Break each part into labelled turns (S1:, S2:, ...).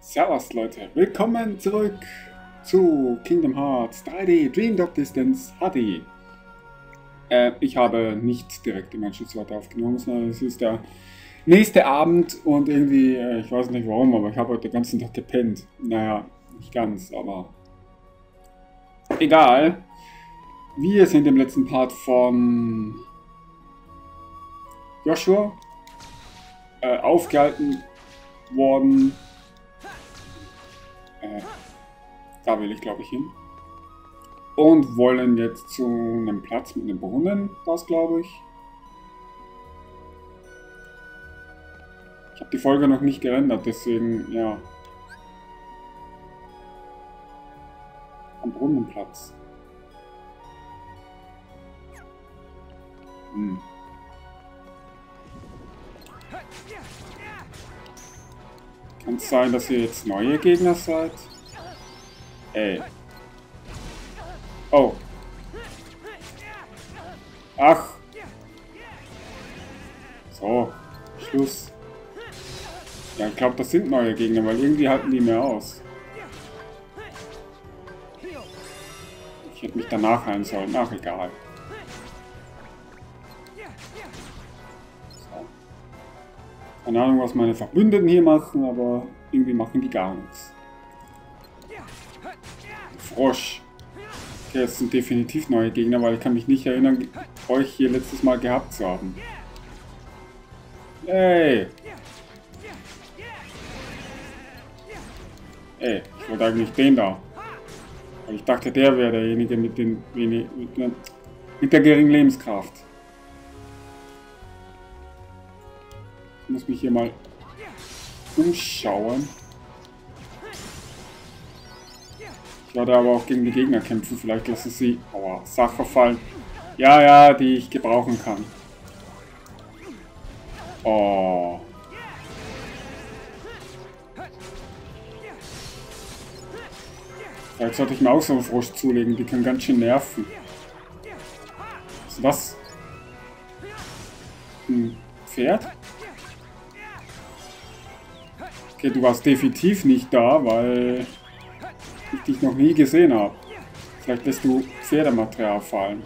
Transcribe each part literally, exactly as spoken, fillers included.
S1: Servus Leute, willkommen zurück zu Kingdom Hearts drei D Dream Drop Distance H D. Äh, ich habe nicht direkt im Anschluss weiter aufgenommen, sondern es ist der nächste Abend und irgendwie, äh, ich weiß nicht warum, aber ich habe heute den ganzen Tag gepennt. Naja, nicht ganz, aber egal. Wir sind im letzten Part von Joshua äh, aufgehalten worden. Äh, da will ich, glaube ich, hin. Und wollen jetzt zu einem Platz mit einem Brunnen, das glaube ich. Ich habe die Folge noch nicht gerendert, deswegen, ja. Am Brunnenplatz. Hm. Kann es sein, dass ihr jetzt neue Gegner seid? Ey. Oh. Ach. So. Schluss. Ja, ich glaube, das sind neue Gegner, weil irgendwie halten die mehr aus. Ich hätte mich danach heilen sollen. Ach, egal. So. Keine Ahnung, was meine Verbündeten hier machen, aber irgendwie machen die gar nichts. Frosch. Okay, das sind definitiv neue Gegner, weil ich kann mich nicht erinnern, euch hier letztes Mal gehabt zu haben. Ey! Ey, ich wollte eigentlich den da. Weil ich dachte, der wäre derjenige mit, den, mit, der, mit der geringen Lebenskraft. Ich muss mich hier mal umschauen. Ich werde aber auch gegen die Gegner kämpfen. Vielleicht lassen sie aua, Sachen fallen. Ja, ja, die ich gebrauchen kann. Oh. Vielleicht sollte ich mir auch so einen Frosch zulegen. Die können ganz schön nerven. Was ist das? Ein Pferd? Okay, du warst definitiv nicht da, weil ich dich noch nie gesehen habe. Vielleicht lässt du Pferdematerial fallen.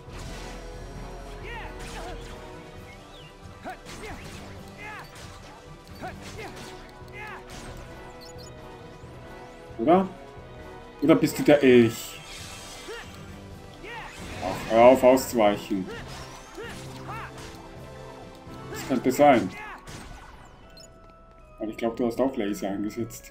S1: Oder? Oder bist du der Elch? Ach, hör auf auszuweichen. Das könnte sein. Aber ich glaube, du hast auch Laser eingesetzt.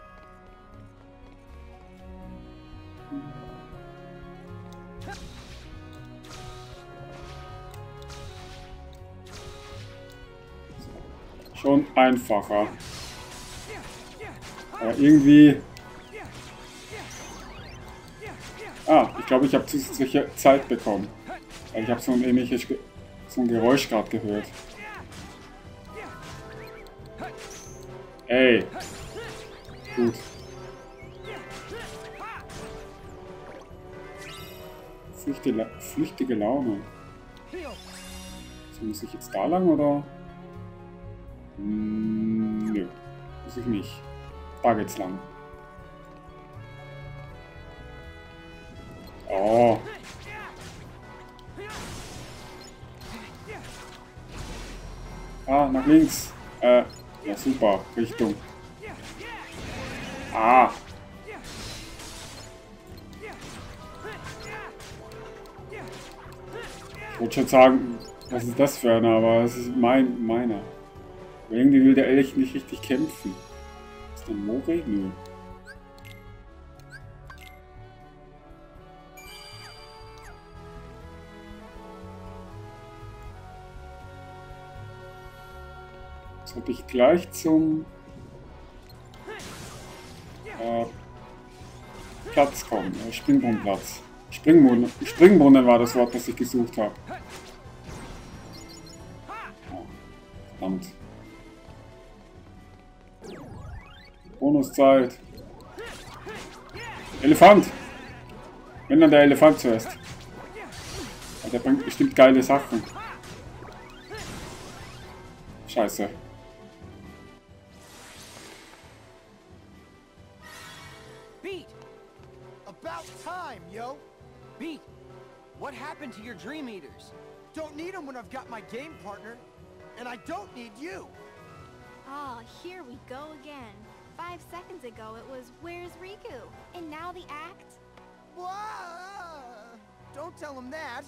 S1: Schon einfacher. Aber irgendwie... Ah, ich glaube, ich habe zusätzliche Zeit bekommen. Weil ich habe so ein ähnliches Ge so ein Geräusch gerade gehört. Ey. Gut. Flüchtige, flüchtige Laune. So, muss ich jetzt da lang oder? Hm, nö. Muss ich nicht. Da geht's lang. Oh. Ah, nach links. Äh, ja super. Richtung. Ah. Ich wollte schon sagen, was ist das für einer, aber es ist mein, meiner. Aber irgendwie will der Elch nicht richtig kämpfen. Ist der Mori? Nö. Sollte ich gleich zum äh, Platz kommen, äh, Springbrunnenplatz. Springbrunnen, Springbrunnen war das Wort, das ich gesucht habe. Oh, verdammt. Bonuszeit. Elefant! Wenn dann der Elefant zuerst. Ja, der bringt bestimmt geile Sachen. Scheiße.
S2: about time, yo.
S3: Beat, what happened to your Dream Eaters?
S2: Don't need them when I've got my game partner. And I don't need you.
S4: Oh, here we go again. Five seconds ago it was, where's Riku? And now the act?
S2: Whoa! Don't tell him that.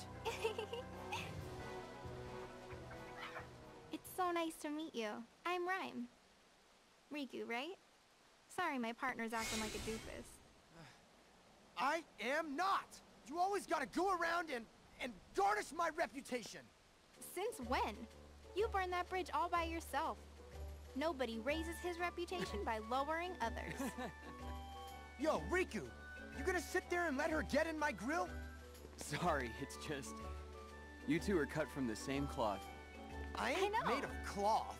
S4: It's so nice to meet you. I'm Rhyme. Riku, right? Sorry, my partner's acting like a doofus.
S2: I am not. You always gotta go around and, and garnish my reputation.
S4: Since when? You burned that bridge all by yourself. Nobody raises his reputation by lowering others.
S2: Yo, Riku, you gonna sit there and let her get in my grill?
S3: Sorry, it's just... You two are cut from the same cloth.
S2: I ain't
S4: I know.
S2: made of cloth.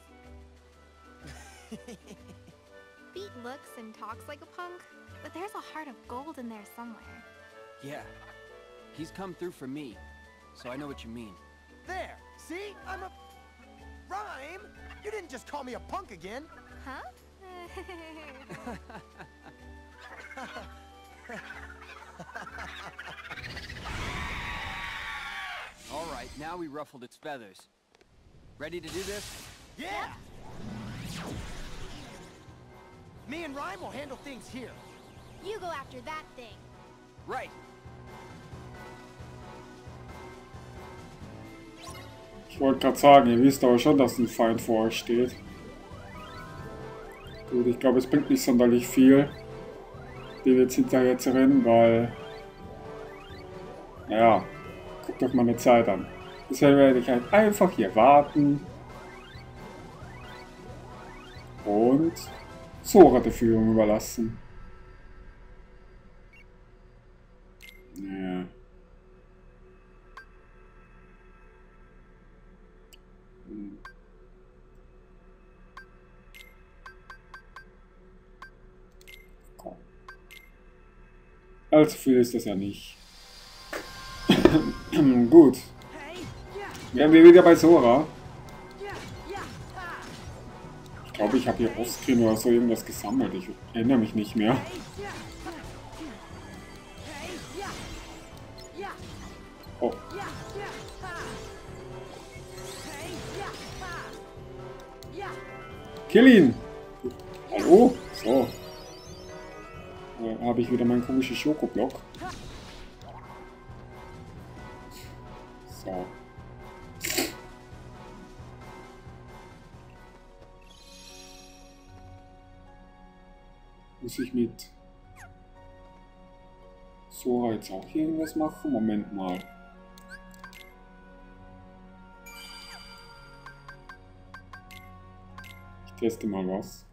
S4: Beat looks and talks like a punk, but there's a heart of gold in there somewhere.
S3: Yeah. He's come through for me, so I know what you mean.
S2: There, see? I'm a... Rhyme? You didn't just call me a punk again.
S4: Huh?
S3: All right, now we ruffled its feathers. Ready to do this?
S2: Yeah! Me and Rhyme will handle things here.
S4: You go after that thing.
S3: Right.
S1: Ich wollte gerade sagen, ihr wisst aber schon, dass ein Feind vor euch steht. Gut, ich glaube, es bringt nicht sonderlich viel, den jetzt hinterher zu rennen, weil... Naja, guckt euch meine Zeit an. Deshalb werde ich halt einfach hier warten und Sora die Führung überlassen. Ja. Hm. Komm. Allzu viel ist das ja nicht. Gut. Wären wir wieder bei Sora. Ich glaube, ich habe hier offscreen oder so irgendwas gesammelt. Ich erinnere mich nicht mehr. Oh. Kill ihn! Hallo? So. Da habe ich wieder meinen komischen Schokoblock. So. Muss ich mit Sora jetzt auch hier irgendwas machen? Moment mal. Ich teste mal was.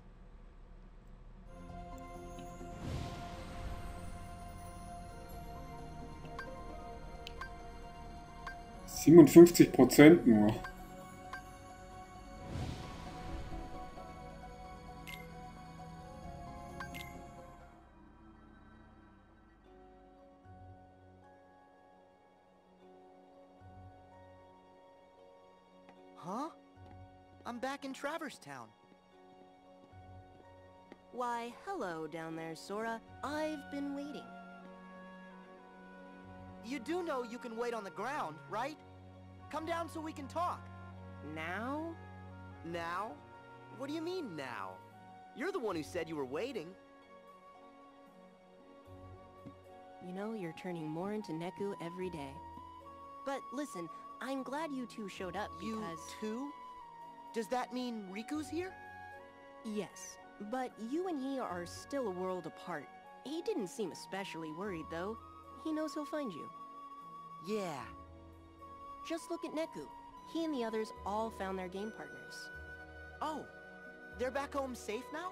S1: siebenundfünfzig Prozent nur.
S2: Huh? I'm back in Traverse Town.
S5: Why, hello down there, Sora. I've been waiting.
S2: You do know you can wait on the ground, right? Come down so we can talk.
S5: Now?
S2: Now? What do you mean now? You're the one who said you were waiting.
S5: You know, you're turning more into Neku every day. But listen, I'm glad you two showed up because...
S2: You too? Does that mean Riku's here?
S5: Yes, but you and he are still a world apart. He didn't seem especially worried, though. He knows he'll find you.
S2: Yeah.
S5: Just look at Neku. He and the others all found their game partners.
S2: Oh, they're back home safe now?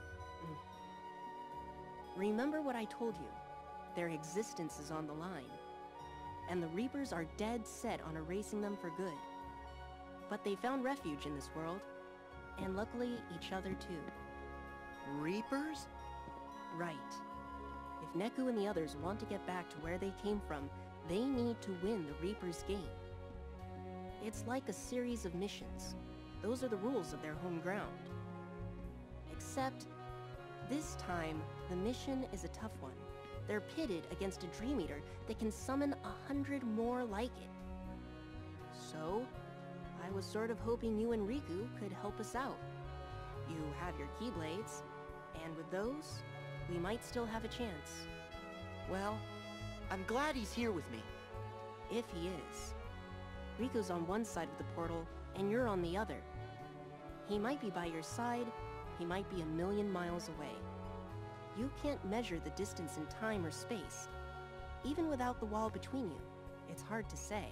S5: Remember what I told you. Their existence is on the line. And the Reapers are dead set on erasing them for good. But they found refuge in this world. And luckily, each other too.
S2: Reapers?
S5: Right. If Neku and the others want to get back to where they came from, they need to win the Reaper's game. It's like a series of missions. Those are the rules of their home ground. Except, this time, the mission is a tough one. they're pitted against a Dream Eater that can summon a hundred more like it. So, I was sort of hoping you and Riku could help us out. You have your Keyblades, and with those, we might still have a chance.
S6: Well, I'm glad he's here with me.
S5: If he is. Riku's on one side of the portal, and you're on the other. He might be by your side, he might be a million miles away. You can't measure the distance in time or space. Even without the wall between you, it's hard to say.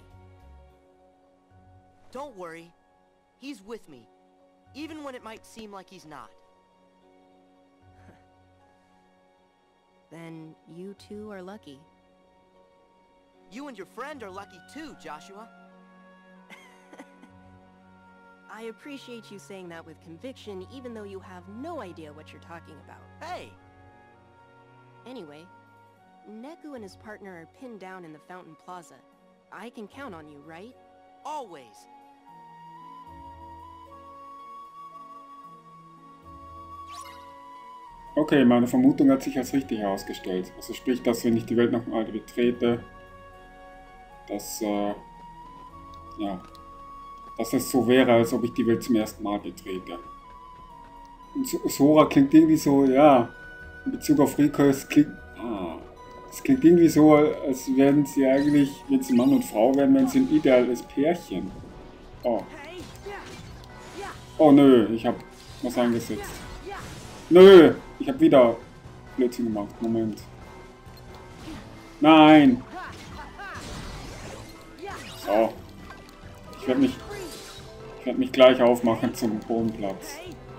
S6: Don't worry. He's with me, even when it might seem like he's not.
S5: Then you two are lucky.
S6: You and your friend are lucky too, Joshua.
S5: I appreciate you saying that with conviction, even though you have no idea what you're talking about.
S6: Hey!
S5: Anyway, Neku and his partner are pinned down in the Fountain Plaza. I can count on you, right?
S6: Always.
S1: Okay, meine Vermutung hat sich als richtig herausgestellt. Also sprich, dass wenn ich die Welt nochmal betrete, dass, äh, ja, dass es so wäre, als ob ich die Welt zum ersten Mal betrete. Und so, Sora klingt irgendwie so, ja, in Bezug auf Riku, es klingt, ah, es klingt irgendwie so, als wären sie eigentlich, wenn sie Mann und Frau wären, wären sie ein ideales Pärchen. Oh. Oh nö, ich hab was eingesetzt. Nö, ich hab wieder Blödsinn gemacht. Moment. Nein! So. Ich werde mich, ich werd mich gleich aufmachen zum Bodenplatz.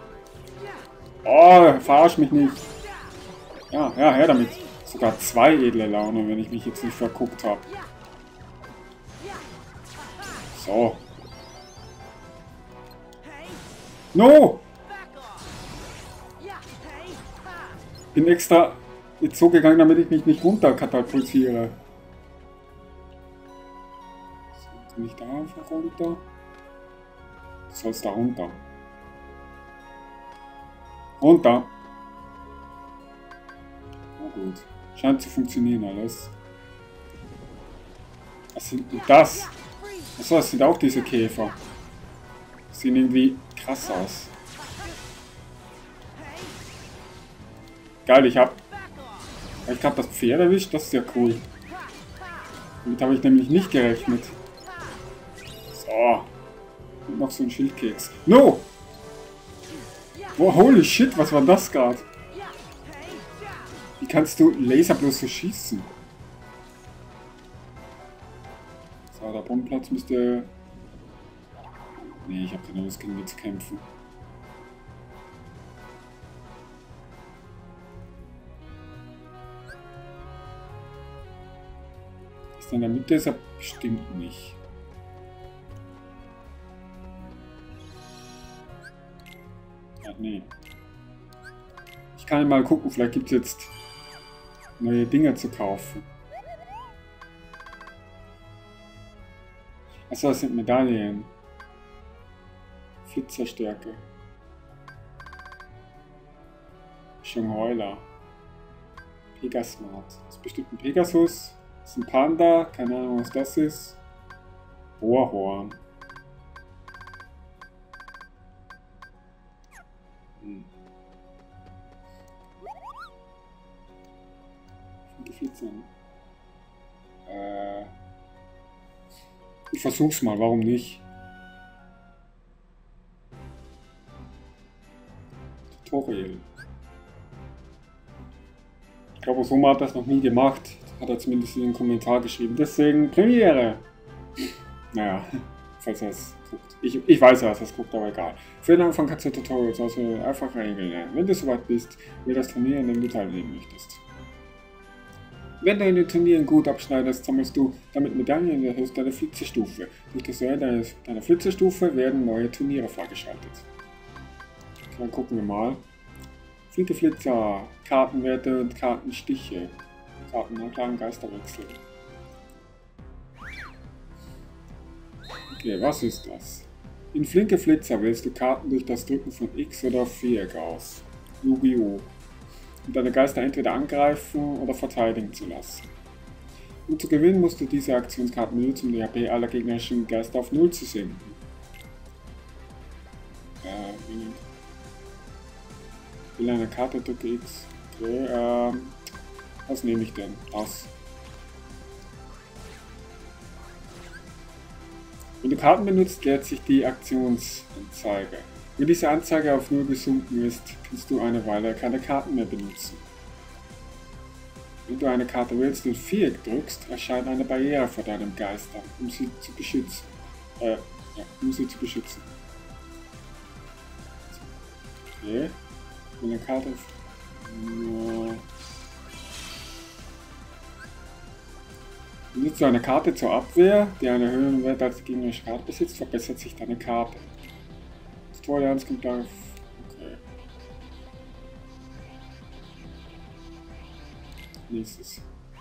S1: Oh, verarsch mich nicht. Ja, ja, her damit. Sogar zwei edle Laune, wenn ich mich jetzt nicht verguckt habe. So. No! Bin extra jetzt so gegangen, damit ich mich nicht runter katapultiere. So, kann ich da einfach runter? Du sollst da runter. Runter! Na gut. Scheint zu funktionieren alles. Was sind denn das? Achso, das sind auch diese Käfer. Sehen irgendwie krass aus. Geil, ich hab... Ich hab das Pferd erwischt, das ist ja cool. Damit habe ich nämlich nicht gerechnet. So. Und noch so ein Schildkeks. No! Oh, holy shit, was war das gerade? Wie kannst du Laser bloß so schießen? So, der Bodenplatz müsste... Nee, ich habe keine Lust, gegen die zu kämpfen. Ist in der Mitte, ist er bestimmt nicht. Ach nee. Ich kann mal gucken, vielleicht gibt es jetzt neue Dinge zu kaufen. Achso, das sind Medaillen. Flitzerstärke. Schongheuler. Pegasmart. Das ist bestimmt ein Pegasus. Das ist ein Panda. Keine Ahnung, was das ist. Bohrhorn. Hm. Flitzern. Äh. Ich versuch's mal, warum nicht? Tutorial. Ich glaube, Osoma hat das noch nie gemacht. Hat er zumindest in den Kommentar geschrieben. Deswegen Premiere. Naja, falls er es guckt. Ich, ich weiß ja, dass er es guckt, aber egal. Für den Anfang kannst du Tutorials also einfach Regeln. Wenn du soweit bist, wie das Turnier, in dem du teilnehmen möchtest. Wenn du in den Turnieren gut abschneidest, sammelst du damit Medaillen und erhöhst deine Flitzestufe. Durch das Erhöhen deiner, deiner Flitzestufe werden neue Turniere freigeschaltet. Okay, dann gucken wir mal. Flinke Flitzer, Kartenwerte und Kartenstiche. Kartenanklagen, Geisterwechsel. Okay, was ist das? In Flinke Flitzer wählst du Karten durch das Drücken von X oder Viereck aus. Yu-Gi-Oh! um deine Geister entweder angreifen oder verteidigen zu lassen. Um zu gewinnen, musst du diese Aktionskarten benutzen, um die H P aller gegnerischen Geister auf null zu senken. Äh, will eine Karte, drücke X. Okay, ähm, was nehme ich denn? Das. Wenn du Karten benutzt, klärt sich die Aktionsanzeige. Wenn diese Anzeige auf null gesunken ist, kannst du eine Weile keine Karten mehr benutzen. Wenn du eine Karte wählst und Viereck drückst, erscheint eine Barriere vor deinem Geist an, um sie zu beschützen. Äh, ja, um sie zu beschützen. Okay. Wenn eine Karte... Ja. Benutzt du eine Karte zur Abwehr, die einen höheren Wert als die gegnerische Karte besitzt, verbessert sich deine Karte. Das Toleranz kommt auf... Okay. Nächstes.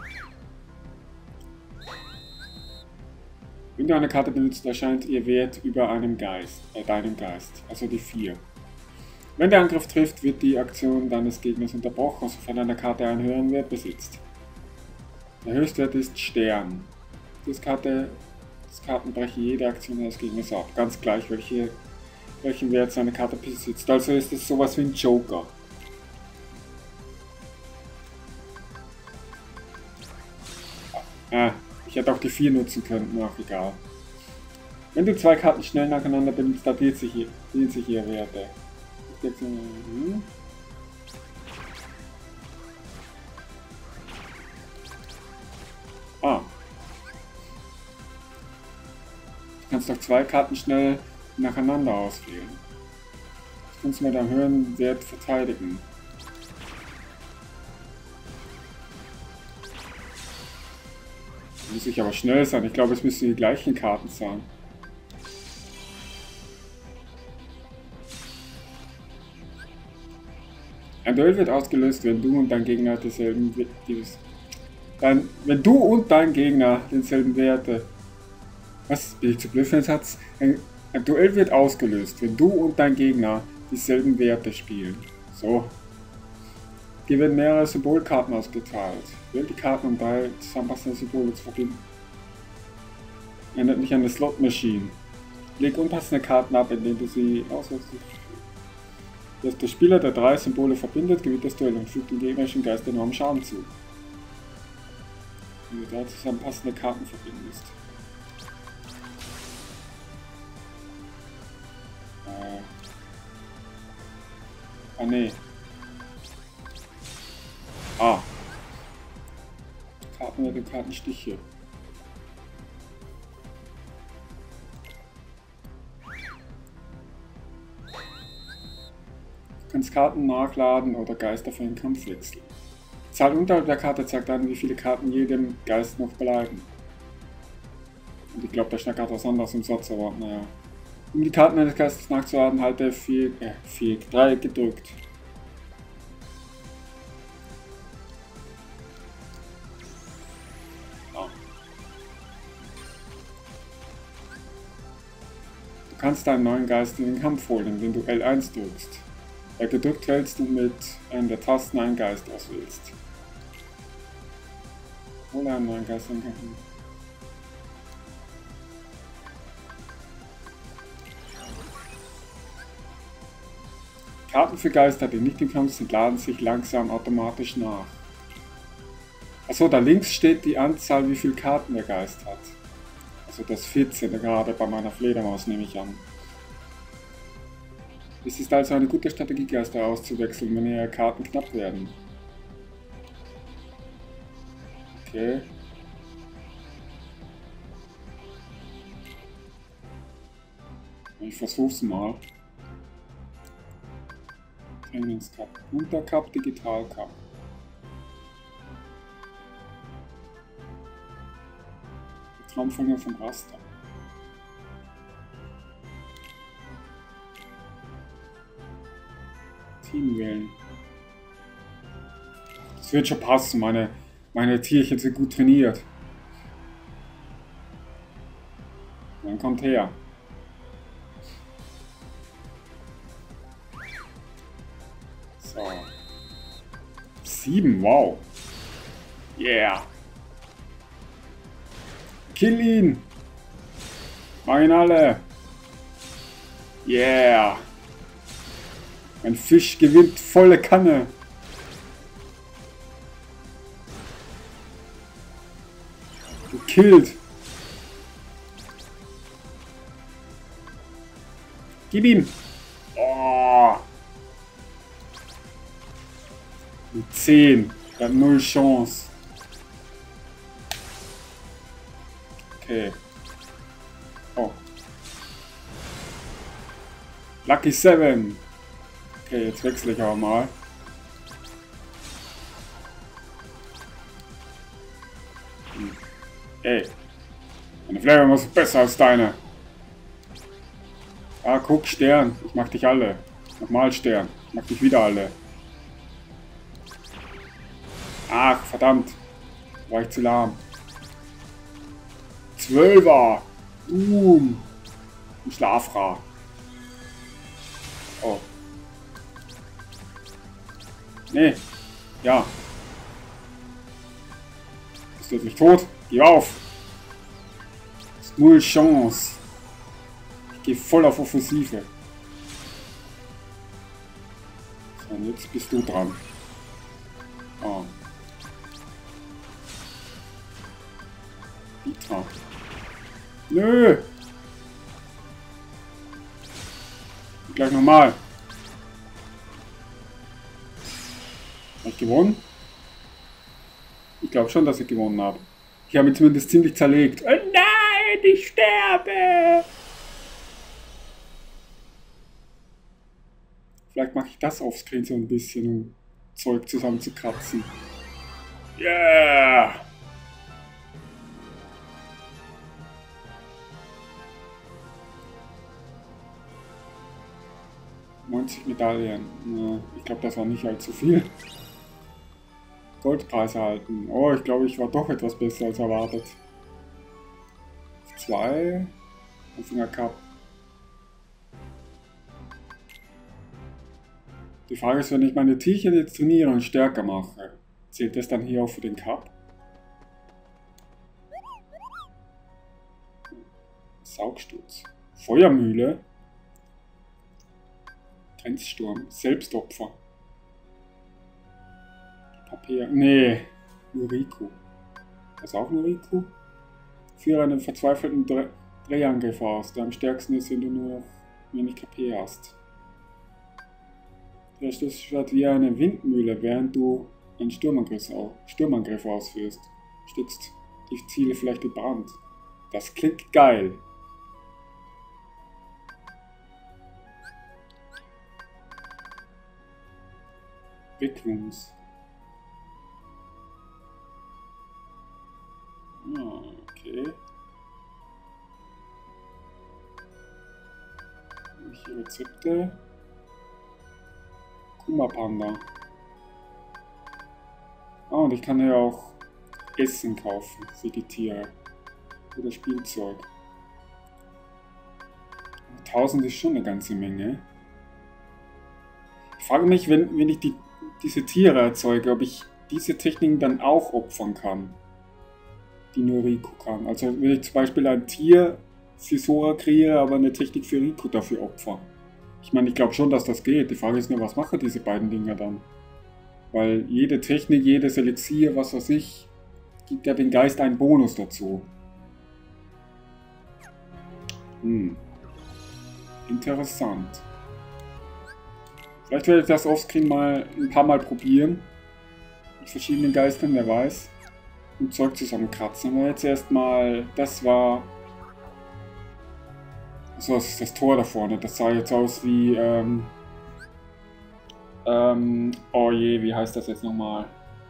S1: Wenn du eine Karte benutzt, erscheint ihr Wert über einem Geist, äh, deinem Geist, also die vier. Wenn der Angriff trifft, wird die Aktion deines Gegners unterbrochen, sofern eine Karte einen höheren Wert besitzt. Der Höchstwert ist Stern. Das, Karte, das Karten brechen jede Aktion des Gegners ab, ganz gleich welche, welchen Wert seine Karte besitzt. Also ist es sowas wie ein Joker. Ah, ich hätte auch die vier nutzen können, ach egal. Wenn du zwei Karten schnell nacheinander benutzt, addiert sich, addiert sich ihre Werte. Jetzt, hm. Ah. Du kannst doch zwei Karten schnell nacheinander auswählen. Das kannst du mit einem höheren Wert verteidigen. Muss ich aber schnell sein. Ich glaube, es müssen die gleichen Karten sein. Ein Duell wird ausgelöst, wenn du und dein Gegner dieselben Dann, wenn du und dein Gegner denselben Werte. Was? Bin ich zu blöd für den Satz? Ein, ein Duell wird ausgelöst, wenn du und dein Gegner dieselben Werte spielen. So. Hier werden mehrere Symbolkarten ausgeteilt. Wähl die Karten, um drei zusammenpassende Symbole zu verbinden. Erinnert mich an eine Slot Machine. Leg unpassende Karten ab, indem du sie auswählst. Dass der Spieler, der drei Symbole verbindet, gewinnt das Duell und fügt dem gegnerischen Geist enormen Schaden zu. Wenn du drei zusammenpassende Karten verbindest. Äh. Ah, nee. Ah. Karten oder Kartenstiche. Du kannst Karten nachladen oder Geister für den Kampf wechseln. Die Zahl unterhalb der Karte zeigt an, wie viele Karten jedem Geist noch bleiben. Und ich glaube, da steht gerade was anderes im Satz, aber naja. Um die Karten eines Geistes nachzuladen, halte vier, äh, vier, drei gedrückt. Ja. Du kannst deinen neuen Geist in den Kampf holen, indem du L eins drückst. Bei gedrückt hältst du mit einer der Tasten einen Geist auswählst. Hole einen neuen Geist in den Kampf. Karten für Geister, die nicht im Kampf sind, laden sich langsam automatisch nach. Achso, da links steht die Anzahl, wie viele Karten der Geist hat. Also das vierzehn gerade bei meiner Fledermaus, nehme ich an. Es ist also eine gute Strategie, Geister auszuwechseln, wenn ihre Karten knapp werden. Okay. Ich versuch's mal. Trainingscup, Untercup, Digital Cup. Traumfänger vom Raster. Team wählen. Das wird schon passen, meine, meine Tierchen sind gut trainiert. Dann kommt her. So. Sieben, wow. Yeah. Kill ihn. Mach ihn alle. Yeah. Mein Fisch gewinnt volle Kanne. Gekillt. Gib ihm. Oh. zehn. Er hat null Chance. Okay. Oh. Lucky Seven. Okay, jetzt wechsle ich aber mal. Hm. Ey. Meine Flavor ist besser als deine. Ah, guck, Stern. Ich mag dich alle. Nochmal Stern. Ich mag dich wieder alle. Ach, verdammt. War ich zu lahm. Zwölfer. Uh. Ein Schlafra. Oh. Nee. Ja. Bist du jetzt nicht tot? Geh auf. Das ist null Chance. Ich gehe voll auf Offensive. So, und jetzt bist du dran. Oh. Vita. Nö. Gleich nochmal. Habe ich gewonnen? Ich glaube schon, dass ich gewonnen habe. Ich habe mich zumindest ziemlich zerlegt. Oh nein, ich sterbe! Vielleicht mache ich das offscreen so ein bisschen, um Zeug zusammenzukratzen. Yeah! neunzig Medaillen. Ich glaube, das war nicht allzu viel. Goldpreis erhalten. Oh, ich glaube, ich war doch etwas besser als erwartet. Zwei. Anfänger Cup. Die Frage ist, wenn ich meine Tierchen jetzt trainiere und stärker mache, zählt das dann hier auch für den Cup? Saugsturz. Feuermühle. Grenzsturm. Selbstopfer. Papier. Nee. Noriko. Was auch Noriko? Führe einen verzweifelten Dre Drehangriff aus, der am stärksten ist, wenn du nur noch wenig K P hast. Der Schlussschwert wie eine Windmühle, während du einen Sturmangriff, Sturmangriff ausführst. Stützt die Ziele vielleicht in Brand. Das klingt geil. Backrooms. Ah, okay. Hier Rezepte. Kuma-Panda. Ah, und ich kann ja auch Essen kaufen für die Tiere. Oder Spielzeug. tausend ist schon eine ganze Menge. Ich frage mich, wenn, wenn ich die, diese Tiere erzeuge, ob ich diese Techniken dann auch opfern kann. Die nur Riku kann. Also wenn ich zum Beispiel ein Tier für Sora kreiere, aber eine Technik für Riku dafür opfern. Ich meine, ich glaube schon, dass das geht. Die Frage ist nur, was machen diese beiden Dinger dann? Weil jede Technik, jedes Elixier, was weiß ich, gibt ja den Geist einen Bonus dazu. Hm. Interessant. Vielleicht werde ich das offscreen mal ein paar Mal probieren. Mit verschiedenen Geistern, wer weiß. Und Zeug zusammenkratzen. Aber jetzt erstmal, das war... So, das ist das Tor da vorne. Das sah jetzt aus wie, ähm... Ähm... Oh je, wie heißt das jetzt nochmal?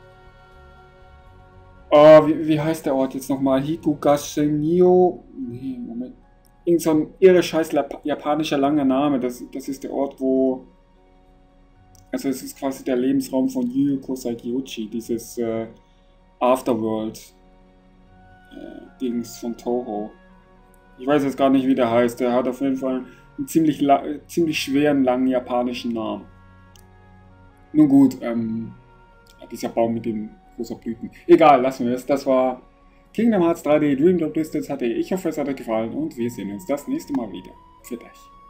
S1: Oh, wie, wie heißt der Ort jetzt nochmal? Hikugashenio? Nee, Moment. Irgend so ein irre scheiß japanischer langer Name. Das, das ist der Ort, wo... Also es ist quasi der Lebensraum von Yu Yu Kosaigyuchi. Dieses, äh... Afterworld äh, Dings von Toho. Ich weiß jetzt gar nicht, wie der heißt. Der hat auf jeden Fall einen ziemlich, ziemlich schweren, langen japanischen Namen. Nun gut, ähm, dieser Baum mit den rosa Blüten. Egal, lassen wir es. Das war Kingdom Hearts drei D Dream Drop Distance H D. Ich hoffe, es hat euch gefallen und wir sehen uns das nächste Mal wieder. Für euch.